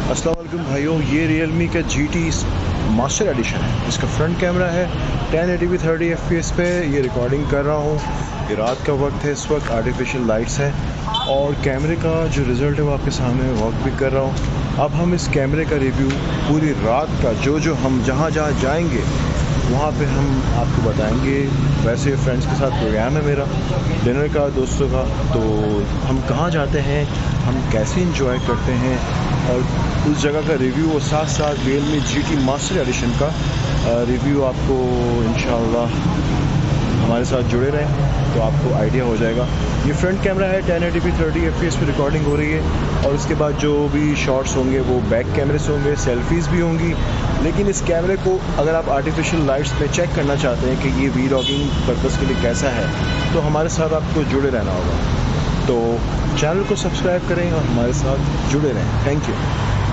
अस्सलाम वालेकुम भाइयों, ये Realme का GT मास्टर एडिशन है। इसका फ्रंट कैमरा है 1080p 30 fps पे ये रिकॉर्डिंग कर रहा हूँ। ये रात का वक्त है, इस वक्त आर्टिफिशियल लाइट्स हैं और कैमरे का जो रिज़ल्ट है वो आपके सामने वर्क भी कर रहा हूँ। अब हम इस कैमरे का रिव्यू पूरी रात का जो हम जहाँ जाएंगे वहाँ पे हम आपको बताएंगे। वैसे फ्रेंड्स के साथ प्रोग्राम है मेरा डिनर का, दोस्तों का, तो हम कहाँ जाते हैं, हम कैसे इंजॉय करते हैं और उस जगह का रिव्यू और साथ साथ Realme GT मास्टर एडिशन का रिव्यू आपको इंशाल्लाह हमारे साथ जुड़े रहें तो आपको आइडिया हो जाएगा। ये फ्रंट कैमरा है 1080p 30 fps पे रिकॉर्डिंग हो रही है और उसके बाद जो भी शॉट्स होंगे वो बैक कैमरे से होंगे, सेल्फीज़ भी होंगी। लेकिन इस कैमरे को अगर आप आर्टिफिशियल लाइट्स में चेक करना चाहते हैं कि ये वीलॉगिंग पर्पज़ के लिए कैसा है तो हमारे साथ आपको जुड़े रहना होगा। तो चैनल को सब्सक्राइब करें और हमारे साथ जुड़े रहें। Thank you.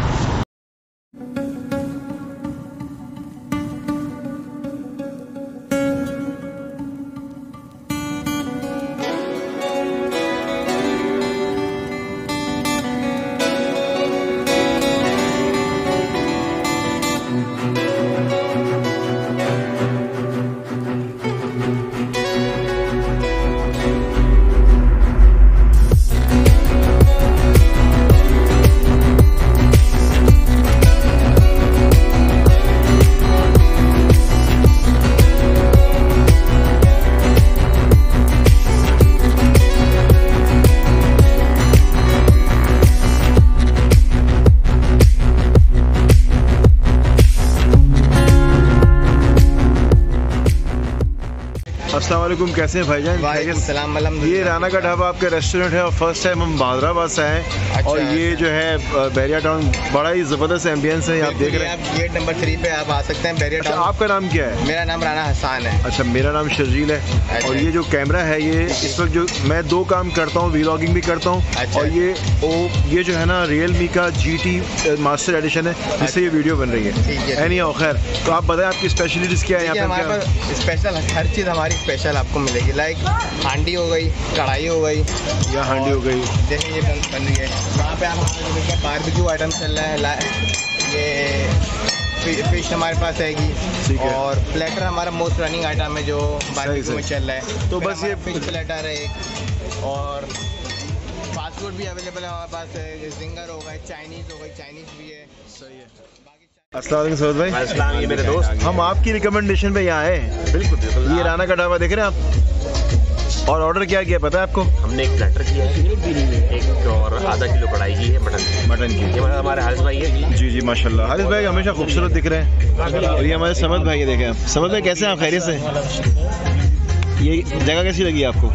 अस्सलाम वालेकुम, कैसे हैं भाईजान? वालेकुम। ये राना का ढाबा आपका रेस्टोरेंट है और फर्स्ट टाइम हम हैदराबाद से आए हैं। अच्छा, और ये जो है बैरिया टाउन, बड़ा ही ज़बरदस्त एम्बियंस है। आप देख रहे हैं, आप गेट नंबर 3 पे आप आ सकते हैं बैरिया टाउन। आपका नाम क्या है? मेरा नाम राना हसन है। अच्छा, मेरा नाम शर्जील है। अच्छा। और ये जो कैमरा है, ये इस वक्त जो मैं दो काम करता हूँ, व्लॉगिंग भी करता हूँ। अच्छा। और ये जो है ना Realme का GT मास्टर एडिशन है जिससे ये वीडियो बन रही है। एनी खैर, तो आप बताएं आपकी स्पेशलिटीज़ क्या है यहाँ पे? हमारे पास स्पेशल हर चीज़ हमारी स्पेशल आपको मिलेगी। लाइक हांडी हो गई, कढ़ाई हो गई या हांडी हो गई, जैसे ये बन रही है। यहाँ पे आप हमारे बारबेक्यू आइटम चल रहा है। ये फिश हमारे पास आएगी और प्लेटर हमारा मोस्ट रनिंग आइटम है जो बारबेक्यू में चल रहा है। तो बस ये फिश प्लेटर है एक, और फास्ट फूड भी अवेलेबल है हमारे पास। जिंगर हो गए, चाइनीज़ हो गई, चाइनीज़ भी है। सही है। अस्सलाम वालेकुम सऊद भाई। अस्सलाम, ये मेरे दोस्त। हम आपकी रिकमेंडेशन पे यहाँ आए। बिल्कुल बिल्कुल। ये राना का ढाबा देख रहे हैं आप? और ऑर्डर क्या किया पता है आपको? हमने एक प्लेटर किया है, एक और आधा किलो कढ़ाई की है मटन की। ये मतलब हमारे हारिस भाई है। जी जी माशाल्लाह, हारिस भाई हमेशा खूबसूरत दिख रहे हैं। और ये हमारे समद भाई देखें आप। समद भाई कैसे हैं आप? खैरियत से? ये जगह कैसी लगी आपको?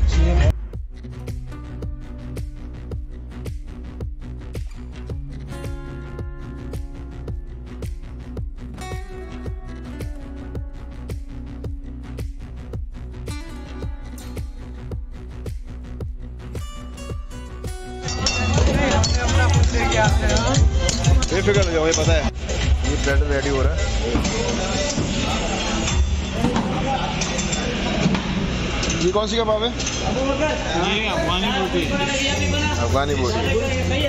बेफिक्र हो जाओ, ये पता है ये प्लेटर रेडी हो रहा है। ये कौन सी कबाब है? ये अफगानी बोटी। अफगानी बोटी।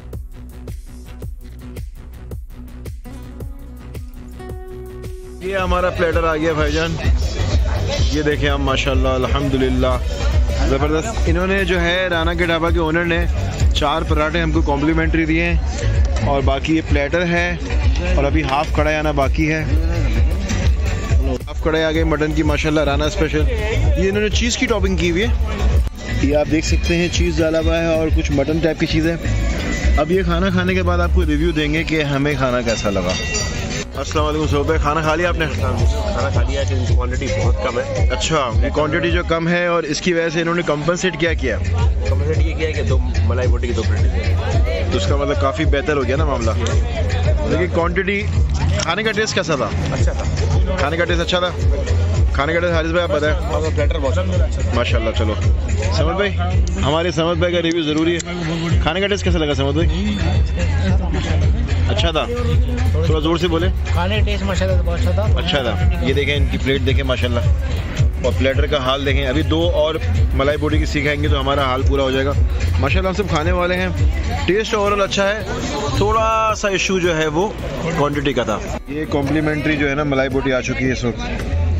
ये हमारा प्लेटर आ गया भाईजान। ये देखें आप, माशाल्लाह अल्हम्दुलिल्लाह ज़बरदस्त। इन्होंने जो है राना के ढाबा के ओनर ने 4 पराठे हमको कॉम्प्लीमेंट्री दिए हैं और बाकी ये प्लेटर है और अभी हाफ कढ़ाई आना बाकी है। हाफ कढ़ाई आ गई मटन की माशाल्लाह, राना स्पेशल। ये इन्होंने चीज़ की टॉपिंग की हुई है, ये आप देख सकते हैं, चीज़ डाला हुआ है और कुछ मटन टाइप की चीज़ है। अब ये खाना खाने के बाद आपको रिव्यू देंगे कि हमें खाना कैसा लगा। अस्सलाम वालेकुम सऊद भाई, खाना खा लिया आपने? खाना खा लिया, क्वांटिटी बहुत कम है। अच्छा, ये क्वांटिटी जो कम है और इसकी वजह से इन्होंने कंपनसेट क्या किया? कंपनसेट ये किया कि 2 मलाई बोटी की 2 प्लेट। तो उसका मतलब काफ़ी बेहतर हो गया ना मामला। लेकिन क्वांटिटी, खाने का टेस्ट कैसा था? अच्छा था। खाने का टेस्ट अच्छा था। खाने का टेस्ट हारिस भाई आप बताएं? प्लेटर बहुत माशाल्लाह। चलो समद भाई, हमारे समद भाई का रिव्यू ज़रूरी है। खाने का टेस्ट कैसा लगा समद भाई? अच्छा था। थोड़ा ज़ोर से बोले। खाने टेस्ट माशाल्लाह बहुत अच्छा था। अच्छा था। ये देखें, इनकी प्लेट देखें माशाल्लाह। और प्लेटर का हाल देखें। अभी 2 और मलाई बोटी की सीख आएंगे तो हमारा हाल पूरा हो जाएगा। माशाल्लाह हम सब खाने वाले हैं। टेस्ट ओवरऑल अच्छा है, थोड़ा सा इशू जो है वो क्वांटिटी का था। ये कॉम्प्लीमेंट्री जो है ना मलाई बोटी आ चुकी है इस वक्त,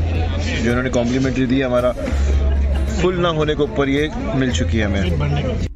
जो इन्होंने कॉम्प्लीमेंट्री दी है, हमारा फुल ना होने के ऊपर ये मिल चुकी है हमें।